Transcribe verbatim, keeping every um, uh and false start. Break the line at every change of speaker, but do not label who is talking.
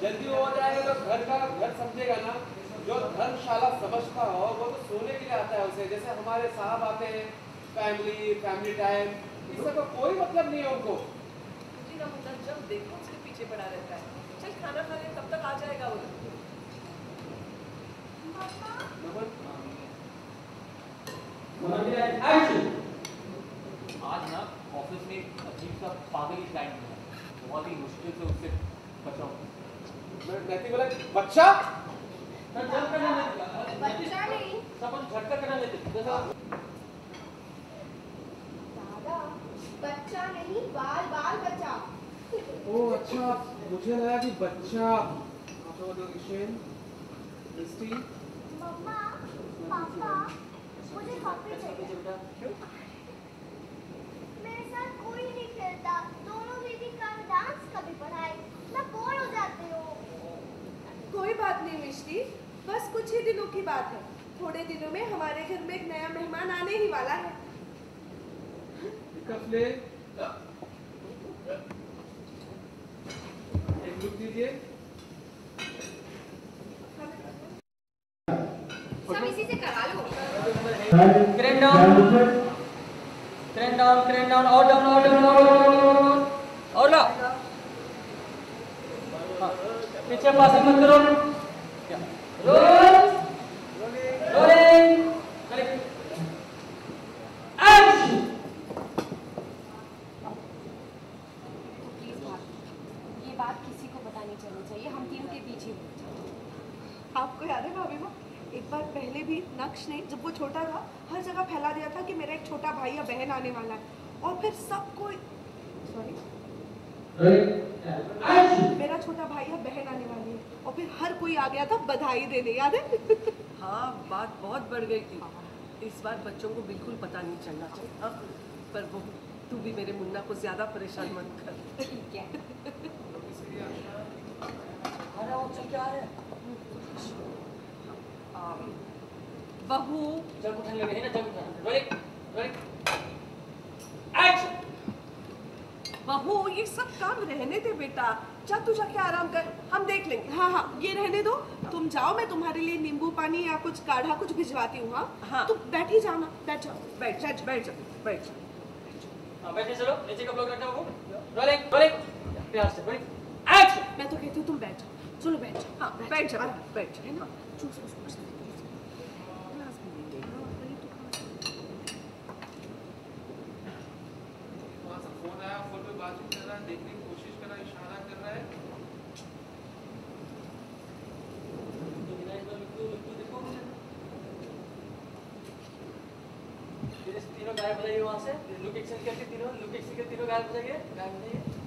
जल्दी हो जाएगा तो घर का घर समझेगा ना। जो धर्मशाला समझता हो वो तो सोने के लिए आता है उसे। जैसे हमारे साहब आते हैं, फैमिली फैमिली टाइम, इस सब का कोई मतलब नहीं है उनको।
तुझी का मुद्दा जब देखो उसके पीछे पड़ा रहता है। चल खाना खा ले, तब तक आ जाएगा वो।
आज ना ऑफिस में एक अजीब सा पागल क्लाइंट मिला, बहुत ही मुश्किल से उससे बचाओ।
नैतिक बोला बच्चा
बच्चा नहीं,
सब कुछ झटका करना लेते जैसा
दादा बच्चा नहीं, बाल बाल बच्चा।
ओ अच्छा, मुझे लगा कि बच्चा।
मम्मा पापा मुझे कॉफी चाहिए। मेरे साथ कोई नहीं खेलता। दोनों दीदी कभी डांस कभी पढ़ाई, मैं बोर हो जाती हूँ।
कोई बात नहीं मिष्टी, बस कुछ ही दिनों की बात है। थोड़े दिनों में हमारे घर में एक नया मेहमान आने ही वाला है।
एक लुक दीजिए।
सब इसी से करा लो।
Crane down, crane down, crane down, और डाउन, और डाउन, और डाउन, और ला। पीछे पास मत करो। Role, rolling, action.
प्लीज ये बात किसी को पता नहीं चलनी चाहिए। हम तीनों के पीछे।
आपको याद है भाभी माँ, एक बार पहले भी नक्श ने जब वो छोटा था हर जगह फैला दिया था कि मेरा एक छोटा भाई या बहन आने वाला है, और फिर सबको सॉरी मेरा छोटा भाई या बहन आने वाली है, और फिर हर कोई आ गया था बधाई देने, याद है?
हाँ, बात बहुत बढ़ गई थी। इस बार बच्चों को बिल्कुल पता नहीं चलना चाहिए। हाँ, पर वो तू भी मेरे मुन्ना को ज्यादा परेशान मत कर।
ठीक है।
अरे वो चल क्या है?
बहू
जब उठने लगे हैं ना, जब उठने रोलिंग, रोलिंग, एक्शन।
बहू ये सब काम रहने दे बेटा, जा तू जाके आराम कर, हम देख लेंगे।
हाँ हाँ ये रहने दो, तुम जाओ, मैं तुम्हारे लिए नींबू पानी या कुछ काढ़ा कुछ भिजवाती हूँ। हाँ
हाँ।
तुम बैठ ही जाओ ना, बैठ जाओ।
बैठ बैठ बैठ जा बैठ जा।
हाँ बैठे चलो, नीचे का ब्लॉक रखना वो। रोलिंग, रोलिंग, प्यार से रोलिंग, एक्शन।
मैं तो कहती हूँ तुम बैठ जाओ, चलो बैठ जाओ।
हाँ बैठ जा बैठ जा,
है ना?
चूस चूस चूस ग्लास में ले ले।
वहाँ से फोन आया, फोन पे बातचीत कर रहा है, देखने की कोशिश कर रहा है, इशारा कर रहा है।
तीनों गायब हो जाइए वहाँ से। लुक एक्शन करके तीनों, लुक एक्शन के तीनों गायब हो जाइए, गायब हो जाइए।